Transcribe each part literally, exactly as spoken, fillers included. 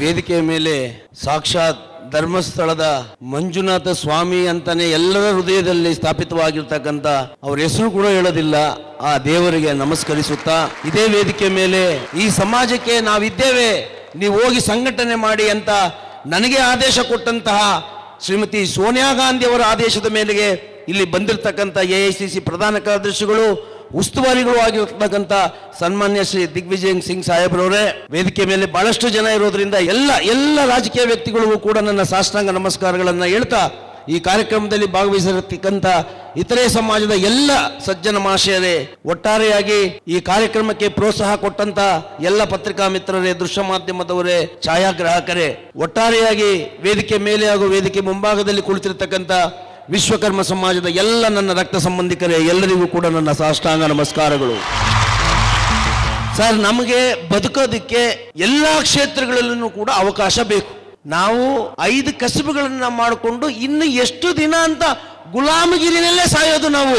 ವೇದಿಕೆಯ ಮೇಲೆ ಸಾಕ್ಷಾತ್ ಧರ್ಮಸ್ಥಳದ ಮಂಜುನಾಥ ಸ್ವಾಮಿ ಅಂತಾನೆ ಎಲ್ಲರ ಹೃದಯದಲ್ಲಿ ಸ್ಥಾಪಿತವಾಗಿರ್ತಕ್ಕಂಥ ಅವ್ರ ಹೆಸರು ಕೂಡ ಹೇಳೋದಿಲ್ಲ, ಆ ದೇವರಿಗೆ ನಮಸ್ಕರಿಸುತ್ತಾ ಇದೇ ವೇದಿಕೆ ಮೇಲೆ ಈ ಸಮಾಜಕ್ಕೆ ನಾವಿದ್ದೇವೆ, ನೀವು ಹೋಗಿ ಸಂಘಟನೆ ಮಾಡಿ ಅಂತ ನನಗೆ ಆದೇಶ ಕೊಟ್ಟಂತಹ ಶ್ರೀಮತಿ ಸೋನಿಯಾ ಗಾಂಧಿ ಅವರ ಆದೇಶದ ಮೇಲೆಗೆ ಇಲ್ಲಿ ಬಂದಿರತಕ್ಕಂಥ ಎ ಐ ಸಿ ಸಿ ಪ್ರಧಾನ ಕಾರ್ಯದರ್ಶಿಗಳು ಉಸ್ತುವಾರಿಗಳು ಆಗಿರ್ತಕ್ಕಂಥ ಸನ್ಮಾನ್ಯ ಶ್ರೀ ದಿಗ್ವಿಜಯ್ ಸಿಂಗ್ ಸಾಹೇಬ್ರವರೇ, ವೇದಿಕೆ ಮೇಲೆ ಬಹಳಷ್ಟು ಜನ ಇರೋದ್ರಿಂದ ಎಲ್ಲ ಎಲ್ಲ ರಾಜಕೀಯ ವ್ಯಕ್ತಿಗಳಿಗೂ ಕೂಡ ನನ್ನ ಸಾಷ್ಟಾಂಗ ನಮಸ್ಕಾರಗಳನ್ನು ಹೇಳ್ತಾ ಈ ಕಾರ್ಯಕ್ರಮದಲ್ಲಿ ಭಾಗವಹಿಸಿರತಕ್ಕಂಥ ಇತರೆ ಸಮಾಜದ ಎಲ್ಲ ಸಜ್ಜನ ಮಹಾಶಯರೇ, ಒಟ್ಟಾರೆಯಾಗಿ ಈ ಕಾರ್ಯಕ್ರಮಕ್ಕೆ ಪ್ರೋತ್ಸಾಹ ಕೊಟ್ಟಂತ ಎಲ್ಲ ಪತ್ರಿಕಾ ಮಿತ್ರರೇ, ದೃಶ್ಯ ಮಾಧ್ಯಮದವರೇ, ಛಾಯಾಗ್ರಾಹಕರೇ, ಒಟ್ಟಾರೆಯಾಗಿ ವೇದಿಕೆ ಮೇಲೆ ಹಾಗೂ ವೇದಿಕೆ ಮುಂಭಾಗದಲ್ಲಿ ಕುಳಿತಿರತಕ್ಕಂಥ ವಿಶ್ವಕರ್ಮ ಸಮಾಜದ ಎಲ್ಲ ನನ್ನ ರಕ್ತ ಸಂಬಂಧಿಕರೇ, ಎಲ್ಲರಿಗೂ ಕೂಡ ನನ್ನ ಸಾಷ್ಟಾಂಗ ನಮಸ್ಕಾರಗಳು. ಸರ್, ನಮಗೆ ಬದುಕೋದಕ್ಕೆ ಎಲ್ಲ ಕ್ಷೇತ್ರಗಳಲ್ಲೂ ಕೂಡ ಅವಕಾಶ ಬೇಕು. ನಾವು ಐದು ಕಸಬುಗಳನ್ನ ಮಾಡಿಕೊಂಡು ಇನ್ನು ಎಷ್ಟು ದಿನ ಅಂತ ಗುಲಾಮಗಿರಿನಲ್ಲೇ ಸಾಯೋದು. ನಾವು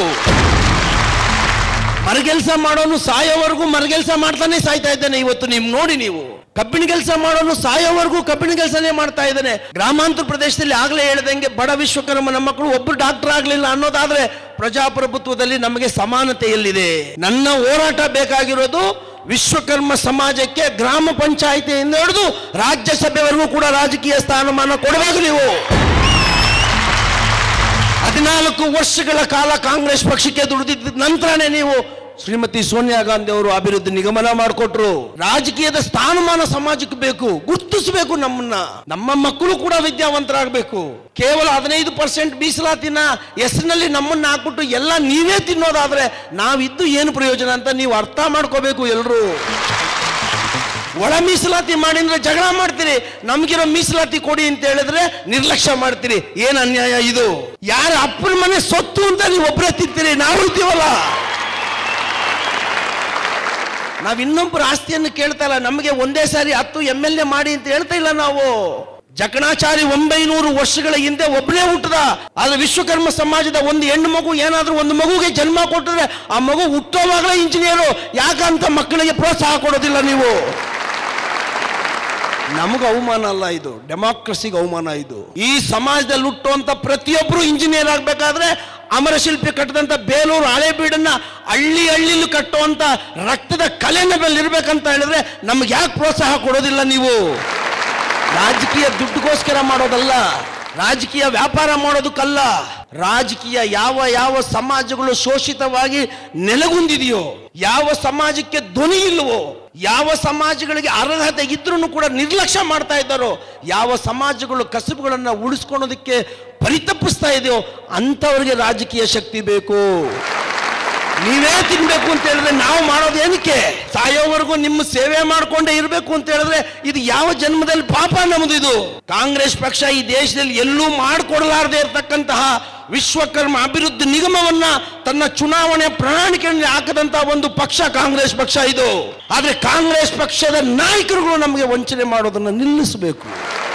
ಮರಗೆಲ್ಸ ಮಾಡೋನು ಸಾಯೋವರೆಗೂ ಮರಗೆಲ್ಸ ಮಾಡ್ತಾನೆ ಸಾಯ್ತಾ ಇದ್ದಾನೆ. ಇವತ್ತು ನೀವು ನೋಡಿ, ನೀವು ಕಬ್ಬಿಣ ಕೆಲಸ ಮಾಡೋನು ಸಾಯೋವರೆಗೂ ಕಬ್ಬಿಣ ಕೆಲಸನೇ ಮಾಡ್ತಾ ಇದ್ದಾನೆ. ಗ್ರಾಮಾಂತರ ಪ್ರದೇಶದಲ್ಲಿ ಆಗ್ಲೇ ಹೇಳ್ದಂಗೆ ಬಡ ವಿಶ್ವಕರ್ಮನ ಮಕ್ಕಳು ಒಬ್ಬರು ಡಾಕ್ಟರ್ ಆಗ್ಲಿಲ್ಲ ಅನ್ನೋದಾದ್ರೆ ಪ್ರಜಾಪ್ರಭುತ್ವದಲ್ಲಿ ನಮಗೆ ಸಮಾನತೆ ಎಲ್ಲಿದೆ? ನನ್ನ ಹೋರಾಟ ಬೇಕಾಗಿರೋದು ವಿಶ್ವಕರ್ಮ ಸಮಾಜಕ್ಕೆ ಗ್ರಾಮ ಪಂಚಾಯಿತಿಯಿಂದ ಹಿಡಿದು ರಾಜ್ಯಸಭೆವರೆಗೂ ಕೂಡ ರಾಜಕೀಯ ಸ್ಥಾನಮಾನ ಕೊಡಬೇಕು. ನೀವು ಹದಿನಾಲ್ಕು ವರ್ಷಗಳ ಕಾಲ ಕಾಂಗ್ರೆಸ್ ಪಕ್ಷಕ್ಕೆ ದುಡಿದಿದ್ದ ನಂತರನೇ ನೀವು ಶ್ರೀಮತಿ ಸೋನಿಯಾ ಗಾಂಧಿ ಅವರು ಅಭಿವೃದ್ಧಿ ನಿಗಮನ ಮಾಡಿಕೊಟ್ರು. ರಾಜಕೀಯದ ಸ್ಥಾನಮಾನ ಸಮಾಜಕ್ಕೆ ಬೇಕು, ಗುರುತಿಸಬೇಕು ನಮ್ಮನ್ನ. ನಮ್ಮ ಮಕ್ಕಳು ಕೂಡ ವಿದ್ಯಾವಂತರಾಗಬೇಕು. ಕೇವಲ ಹದಿನೈದು ಪರ್ಸೆಂಟ್ ಮೀಸಲಾತಿನ ಹೆಸರಿನಲ್ಲಿ ನಮ್ಮನ್ನ ಹಾಕ್ಬಿಟ್ಟು ಎಲ್ಲ ನೀವೇ ತಿನ್ನೋದಾದ್ರೆ ನಾವಿದ್ದು ಏನು ಪ್ರಯೋಜನ ಅಂತ ನೀವು ಅರ್ಥ ಮಾಡ್ಕೋಬೇಕು. ಎಲ್ಲರೂ ಒಳ ಮೀಸಲಾತಿ ಮಾಡಿ ಅಂದ್ರೆ ಜಗಳ ಮಾಡ್ತೀರಿ, ನಮ್ಗಿರೋ ಮೀಸಲಾತಿ ಕೊಡಿ ಅಂತ ಹೇಳಿದ್ರೆ ನಿರ್ಲಕ್ಷ್ಯ ಮಾಡ್ತೀರಿ. ಏನ್ ಅನ್ಯಾಯ ಇದು? ಯಾರ ಅಪ್ಪನ ಮನೆ ಸೊತ್ತು ಅಂತ ನೀವು ಒಬ್ಬರೇ ತಿಂತೀರಿ, ನಾವು ಇದ್ದೀವಲ್ಲ. ನಾವ್ ಇನ್ನೊಬ್ಬರ ಆಸ್ತಿಯನ್ನು ಕೇಳ್ತಾ ಇಲ್ಲ. ನಮಗೆ ಒಂದೇ ಸಾರಿ ಹತ್ತು ಎಂ ಎಲ್ ಎ ಮಾಡಿ ಅಂತ ಹೇಳ್ತಾ ಇಲ್ಲ ನಾವು. ಜಕಣಾಚಾರಿ ಒಂಬೈನೂರು ವರ್ಷಗಳ ಹಿಂದೆ ಒಬ್ಬನೇ ಹುಟ್ಟದ. ಆದ್ರೆ ವಿಶ್ವಕರ್ಮ ಸಮಾಜದ ಒಂದು ಹೆಣ್ಣು ಮಗು ಏನಾದ್ರೂ ಒಂದು ಮಗುಗೆ ಜನ್ಮ ಕೊಟ್ಟಿದ್ರೆ ಆ ಮಗು ಹುಟ್ಟೋವಾಗಲೇ ಇಂಜಿನಿಯರು. ಯಾಕಂತ ಮಕ್ಕಳಿಗೆ ಪ್ರೋತ್ಸಾಹ ಕೊಡೋದಿಲ್ಲ ನೀವು? ನಮಗೆ ಅವಮಾನ ಅಲ್ಲ ಇದು, ಡೆಮಾಕ್ರಸಿಗೆ ಅವಮಾನ ಇದು. ಈ ಸಮಾಜದಲ್ಲಿ ಹುಟ್ಟುವಂತ ಪ್ರತಿಯೊಬ್ಬರು ಇಂಜಿನಿಯರ್ ಆಗ್ಬೇಕಾದ್ರೆ ಅಮರಶಿಲ್ಪಿ ಕಟ್ಟದಂತ ಬೇಲೂರು ಹಳೇಬೀಡನ್ನ ಹಳ್ಳಿ ಹಳ್ಳಿಲು ಕಟ್ಟುವಂತ ರಕ್ತದ ಕಲೆನ ಮೇಲೆ ಇರ್ಬೇಕಂತ ಹೇಳಿದ್ರೆ ನಮ್ಗೆ ಯಾಕೆ ಪ್ರೋತ್ಸಾಹ ಕೊಡೋದಿಲ್ಲ ನೀವು? ರಾಜಕೀಯ ದುಡ್ಡುಗೋಸ್ಕರ ಮಾಡೋದಲ್ಲ, ರಾಜಕೀಯ ವ್ಯಾಪಾರ ಮಾಡೋದಕ್ಕಲ್ಲ. ರಾಜಕೀಯ ಯಾವ ಯಾವ ಸಮಾಜಗಳು ಶೋಷಿತವಾಗಿ ನೆಲೆಗುಂದಿದೆಯೋ, ಯಾವ ಸಮಾಜಕ್ಕೆ ಧ್ವನಿ ಇಲ್ವೋ, ಯಾವ ಸಮಾಜಗಳಿಗೆ ಅರ್ಹತೆ ಇದ್ರೂ ಕೂಡ ನಿರ್ಲಕ್ಷ್ಯ ಮಾಡ್ತಾ ಇದ್ದಾರೋ, ಯಾವ ಸಮಾಜಗಳು ಕಸಬುಗಳನ್ನ ಉಳಿಸ್ಕೊಳ್ಳೋದಕ್ಕೆ ಪರಿತಪಿಸ್ತಾ ಇದೆಯೋ ಅಂಥವ್ರಿಗೆ ರಾಜಕೀಯ ಶಕ್ತಿ ಬೇಕು. ನೀವೇ ತಿನ್ಬೇಕು ಅಂತ ಹೇಳಿದ್ರೆ ನಾವು ಮಾಡೋದು ಏನಕ್ಕೆ? ಸಾಯೋವರೆಗೂ ನಿಮ್ಮ ಸೇವೆ ಮಾಡ್ಕೊಂಡೇ ಇರಬೇಕು ಅಂತ ಹೇಳಿದ್ರೆ ಇದು ಯಾವ ಜನ್ಮದಲ್ಲಿ ಪಾಪ ನಮ್ದು? ಇದು ಕಾಂಗ್ರೆಸ್ ಪಕ್ಷ ಈ ದೇಶದಲ್ಲಿ ಎಲ್ಲೂ ಮಾಡಿಕೊಡಲಾರದೆ ಇರತಕ್ಕಂತಹ ವಿಶ್ವಕರ್ಮ ಅಭಿವೃದ್ಧಿ ನಿಗಮವನ್ನ ತನ್ನ ಚುನಾವಣೆ ಪ್ರಣಾಳಿಕೆಯಲ್ಲಿ ಹಾಕದಂತಹ ಒಂದು ಪಕ್ಷ ಕಾಂಗ್ರೆಸ್ ಪಕ್ಷ ಇದು. ಆದ್ರೆ ಕಾಂಗ್ರೆಸ್ ಪಕ್ಷದ ನಾಯಕರುಗಳು ನಮಗೆ ವಂಚನೆ ಮಾಡೋದನ್ನ ನಿಲ್ಲಿಸಬೇಕು.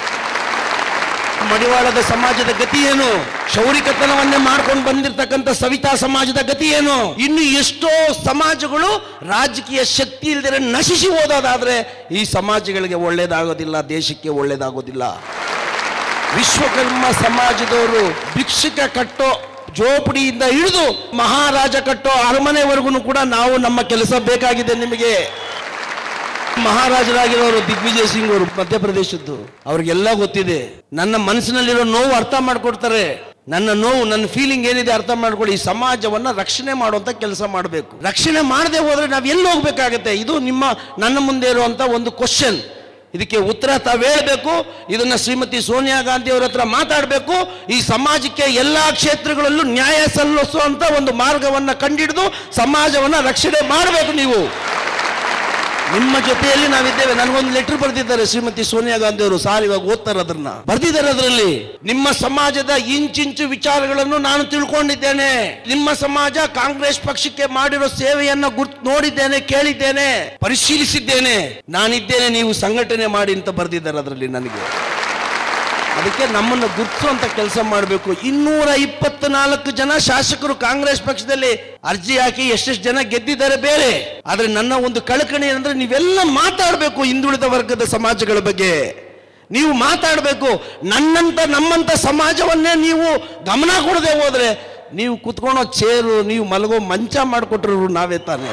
ಮಡಿವಾಳದ ಸಮಾಜದ ಗತಿ ಏನು? ಶೌರಿಕತನವನ್ನೇ ಮಾಡ್ಕೊಂಡು ಬಂದಿರತಕ್ಕಂಥ ಸವಿತಾ ಸಮಾಜದ ಗತಿ ಏನು? ಇನ್ನು ಎಷ್ಟೋ ಸಮಾಜಗಳು ರಾಜಕೀಯ ಶಕ್ತಿ ಇಲ್ಲದೆ ನಶಿಸಿ ಹೋದಾದ್ರೆ ಈ ಸಮಾಜಗಳಿಗೆ ಒಳ್ಳೇದಾಗೋದಿಲ್ಲ, ದೇಶಕ್ಕೆ ಒಳ್ಳೇದಾಗೋದಿಲ್ಲ. ವಿಶ್ವಕರ್ಮ ಸಮಾಜದವರು ಭಿಕ್ಷುಕ ಕಟ್ಟೋ ಜೋಪಡಿಯಿಂದ ಹಿಡಿದು ಮಹಾರಾಜ ಕಟ್ಟೋ ಅರಮನೆವರೆಗೂ ಕೂಡ ನಾವು ನಮ್ಮ ಕೆಲಸ ಬೇಕಾಗಿದೆ ನಿಮಗೆ. ಮಹಾರಾಜರಾಗಿರೋರು ದಿಗ್ವಿಜಯ್ ಸಿಂಗ್ ಅವರು ಮಧ್ಯಪ್ರದೇಶದ್ದು, ಅವ್ರಿಗೆಲ್ಲ ಗೊತ್ತಿದೆ. ನನ್ನ ಮನಸ್ಸಿನಲ್ಲಿರೋ ನೋವು ಅರ್ಥ ಮಾಡ್ಕೊಡ್ತಾರೆ. ನನ್ನ ನೋವು, ನನ್ನ ಫೀಲಿಂಗ್ ಏನಿದೆ ಅರ್ಥ ಮಾಡ್ಕೊಳ್ಳಿ. ಈ ಸಮಾಜವನ್ನ ರಕ್ಷಣೆ ಮಾಡುವಂತ ಕೆಲಸ ಮಾಡಬೇಕು. ರಕ್ಷಣೆ ಮಾಡದೆ ಹೋದ್ರೆ ನಾವ್ ಎಲ್ಲಿ ಹೋಗ್ಬೇಕಾಗತ್ತೆ? ಇದು ನಿಮ್ಮ ನನ್ನ ಮುಂದೆ ಇರುವಂತ ಒಂದು ಕ್ವಶನ್. ಇದಕ್ಕೆ ಉತ್ತರ ತಾವು ಹೇಳಬೇಕು. ಇದನ್ನ ಶ್ರೀಮತಿ ಸೋನಿಯಾ ಗಾಂಧಿ ಅವರ ಹತ್ರ ಮಾತಾಡಬೇಕು. ಈ ಸಮಾಜಕ್ಕೆ ಎಲ್ಲಾ ಕ್ಷೇತ್ರಗಳಲ್ಲೂ ನ್ಯಾಯ ಸಲ್ಲಿಸುವಂತ ಒಂದು ಮಾರ್ಗವನ್ನ ಕಂಡಿಡಿದು ಸಮಾಜವನ್ನ ರಕ್ಷಣೆ ಮಾಡಬೇಕು. ನೀವು ನಿಮ್ಮ ಜೊತೆಯಲ್ಲಿ ನಾವಿದ್ದೇವೆ. ನನಗೊಂದು ಲೆಟರ್ ಬರೆದಿದ್ದಾರೆ ಶ್ರೀಮತಿ ಸೋನಿಯಾ ಗಾಂಧಿ ಅವರು. ಸಾರ್ ಇವಾಗ ಓದ್ತಾರೆ, ಅದನ್ನ ಬರೆದಿದ್ದಾರೆ. ಅದರಲ್ಲಿ ನಿಮ್ಮ ಸಮಾಜದ ಇಂಚಿಂಚು ವಿಚಾರಗಳನ್ನು ನಾನು ತಿಳ್ಕೊಂಡಿದ್ದೇನೆ. ನಿಮ್ಮ ಸಮಾಜ ಕಾಂಗ್ರೆಸ್ ಪಕ್ಷಕ್ಕೆ ಮಾಡಿರೋ ಸೇವೆಯನ್ನ ಗುರ್ತು ನೋಡಿದ್ದೇನೆ, ಕೇಳಿದ್ದೇನೆ, ಪರಿಶೀಲಿಸಿದ್ದೇನೆ. ನಾನಿದ್ದೇನೆ, ನೀವು ಸಂಘಟನೆ ಮಾಡಿ ಅಂತ ಬರೆದಿದ್ದಾರೆ ಅದರಲ್ಲಿ ನನಗೆ. ಅದಕ್ಕೆ ನಮ್ಮನ್ನು ಗುರುತಿಸುವಂತ ಕೆಲಸ ಮಾಡಬೇಕು. ಇನ್ನೂರ ಇಪ್ಪತ್ನಾಲ್ಕು ಜನ ಶಾಸಕರು ಕಾಂಗ್ರೆಸ್ ಪಕ್ಷದಲ್ಲಿ ಅರ್ಜಿ ಹಾಕಿ ಎಷ್ಟೆಷ್ಟು ಜನ ಗೆದ್ದಿದ್ದಾರೆ ಬೇರೆ. ಆದ್ರೆ ನನ್ನ ಒಂದು ಕಳಕಳಿ ಅಂದ್ರೆ ನೀವೆಲ್ಲ ಮಾತಾಡಬೇಕು ಹಿಂದುಳಿದ ವರ್ಗದ ಸಮಾಜಗಳ ಬಗ್ಗೆ. ನೀವು ಮಾತಾಡಬೇಕು. ನನ್ನಂತ ನಮ್ಮಂತ ಸಮಾಜವನ್ನೇ ನೀವು ಗಮನ ಕೊಡದೆ ಹೋದ್ರೆ ನೀವು ಕುತ್ಕೊಳ್ಳೋ ಚೇರು, ನೀವು ಮಲಗೋ ಮಂಚ ಮಾಡಿಕೊಟ್ರು ನಾವೇ ತಾನೆ.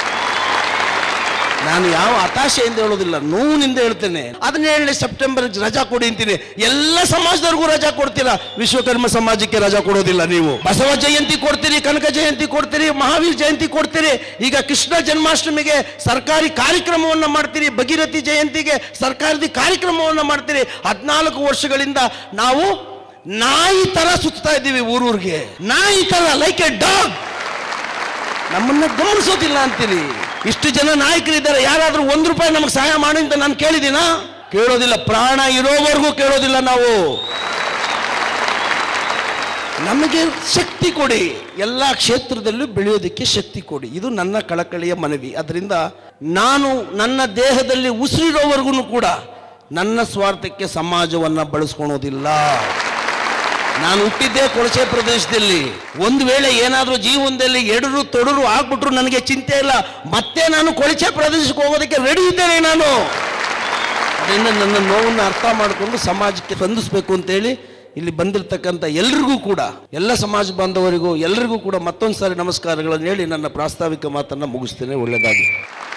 ನಾನು ಯಾವ ಹತಾಶೆಯಿಂದ ಹೇಳೋದಿಲ್ಲ, ನೋವಿನಿಂದ ಹೇಳ್ತೇನೆ. ಹದಿನೇಳನೇ ಸೆಪ್ಟೆಂಬರ್ ರಜಾ ಕೊಡಿ ಅಂತೀನಿ. ಎಲ್ಲ ಸಮಾಜದವ್ರಿಗೂ ರಜಾ ಕೊಡ್ತೀರಾ, ವಿಶ್ವಕರ್ಮ ಸಮಾಜಕ್ಕೆ ರಜಾ ಕೊಡೋದಿಲ್ಲ. ನೀವು ಬಸವ ಜಯಂತಿ ಕೊಡ್ತೀರಿ, ಕನಕ ಜಯಂತಿ ಕೊಡ್ತೀರಿ, ಮಹಾವೀರ್ ಜಯಂತಿ ಕೊಡ್ತೀರಿ. ಈಗ ಕೃಷ್ಣ ಜನ್ಮಾಷ್ಟಮಿಗೆ ಸರ್ಕಾರಿ ಕಾರ್ಯಕ್ರಮವನ್ನು ಮಾಡ್ತೀರಿ, ಭಗೀರಥಿ ಜಯಂತಿಗೆ ಸರ್ಕಾರದ ಕಾರ್ಯಕ್ರಮವನ್ನು ಮಾಡ್ತೀರಿ. ಹದಿನಾಲ್ಕು ವರ್ಷಗಳಿಂದ ನಾವು ನಾಯಿ ತರ ಸುತ್ತಾ ಇದ್ದೀವಿ ಊರೂರಿಗೆ, ನಾಯಿ ತರ, ಲೈಕ್ ಎ ಡಾಗ್. ನಮ್ಮನ್ನ ಗಮನಿಸೋದಿಲ್ಲ ಅಂತೀರಿ. ಇಷ್ಟು ಜನ ನಾಯಕರಿದ್ದಾರೆ, ಯಾರಾದ್ರೂ ಒಂದು ರೂಪಾಯಿ ನಮಗೆ ಸಹಾಯ ಮಾಡಿ ಅಂತ ನಾನು ಕೇಳಿದ್ದೀನ? ಕೇಳೋದಿಲ್ಲ. ಪ್ರಾಣ ಇರೋವರೆಗೂ ಕೇಳೋದಿಲ್ಲ ನಾವು. ನಮಗೆ ಶಕ್ತಿ ಕೊಡಿ, ಎಲ್ಲ ಕ್ಷೇತ್ರದಲ್ಲೂ ಬೆಳೆಯೋದಕ್ಕೆ ಶಕ್ತಿ ಕೊಡಿ. ಇದು ನನ್ನ ಕಳಕಳಿಯ ಮನವಿ. ಅದರಿಂದ ನಾನು ನನ್ನ ದೇಹದಲ್ಲಿ ಉಸಿರಿರೋವರೆಗೂ ಕೂಡ ನನ್ನ ಸ್ವಾರ್ಥಕ್ಕೆ ಸಮಾಜವನ್ನು ಬಳಸ್ಕೊಳೋದಿಲ್ಲ. ನಾನು ಹುಟ್ಟಿದ್ದೆ ಕೊಳಚೆ ಪ್ರದೇಶದಲ್ಲಿ. ಒಂದು ವೇಳೆ ಏನಾದರೂ ಜೀವನದಲ್ಲಿ ಎಡರು ತೊಡರು ಆಗ್ಬಿಟ್ರು ನನಗೆ ಚಿಂತೆ ಇಲ್ಲ, ಮತ್ತೆ ನಾನು ಕೊಳಚೆ ಪ್ರದೇಶಕ್ಕೆ ಹೋಗೋದಕ್ಕೆ ರೆಡಿ ಇದ್ದೇನೆ ನಾನು. ಅದರಿಂದ ನನ್ನ ನೋವನ್ನು ಅರ್ಥ ಮಾಡಿಕೊಂಡು ಸಮಾಜಕ್ಕೆ ಸ್ಪಂದಿಸಬೇಕು ಅಂತೇಳಿ ಇಲ್ಲಿ ಬಂದಿರತಕ್ಕಂಥ ಎಲ್ರಿಗೂ ಕೂಡ, ಎಲ್ಲ ಸಮಾಜ ಬಾಂಧವರಿಗೂ ಎಲ್ರಿಗೂ ಕೂಡ ಮತ್ತೊಂದು ಸಾರಿ ನಮಸ್ಕಾರಗಳನ್ನು ಹೇಳಿ ನನ್ನ ಪ್ರಾಸ್ತಾವಿಕ ಮಾತನ್ನು ಮುಗಿಸ್ತೇನೆ. ಒಳ್ಳೆಯದಾಗಿ.